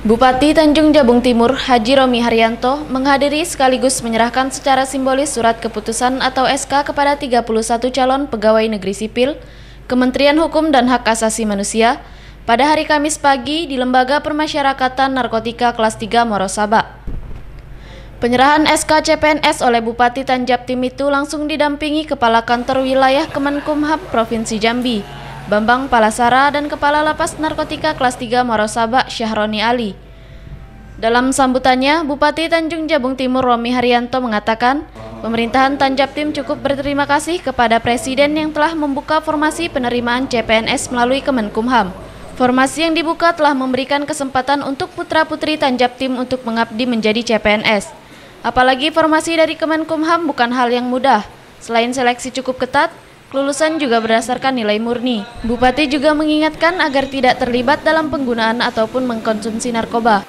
Bupati Tanjung Jabung Timur, Haji Romi Haryanto, menghadiri sekaligus menyerahkan secara simbolis surat keputusan atau SK kepada 31 calon pegawai negeri sipil, Kementerian Hukum dan Hak Asasi Manusia, pada hari Kamis pagi di Lembaga Permasyarakatan Narkotika Kelas 3 Morosaba. Penyerahan SK CPNS oleh Bupati Tanjabtim itu langsung didampingi Kepala Kantor Wilayah Kemenkumham Provinsi Jambi, Bambang Palasara, dan Kepala Lapas Narkotika Kelas 3 Morosaba, Syahroni Ali. Dalam sambutannya, Bupati Tanjung Jabung Timur Romi Haryanto mengatakan, pemerintahan Tanjabtim cukup berterima kasih kepada Presiden yang telah membuka formasi penerimaan CPNS melalui Kemenkumham. Formasi yang dibuka telah memberikan kesempatan untuk putra-putri Tanjabtim untuk mengabdi menjadi CPNS. Apalagi formasi dari Kemenkumham bukan hal yang mudah. Selain seleksi cukup ketat, kelulusan juga berdasarkan nilai murni. Bupati juga mengingatkan agar tidak terlibat dalam penggunaan ataupun mengkonsumsi narkoba.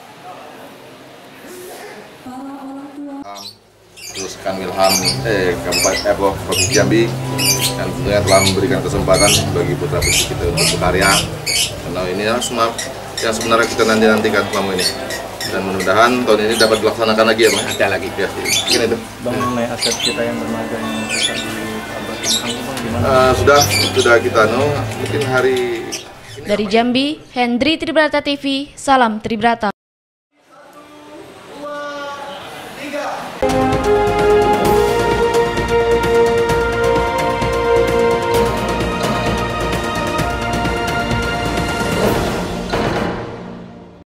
Terus Kang Ilham Kabupaten Provinsi Jambi dan tentunya telah memberikan kesempatan bagi putra-putri kita untuk berkarya. Karena ini semua yang sebenarnya kita nantikan selama ini. Dan mudah-mudahan tahun ini dapat dilaksanakan lagi ya, Bang. Ada lagi. Ya, mungkin itu. Bang, mengenai aset kita yang berharga yang bisa ditabrak gimana? Sudah kita mungkin hari ini. Dari Jambi, Hendri Tribrata TV, salam Tribrata. 2, 3.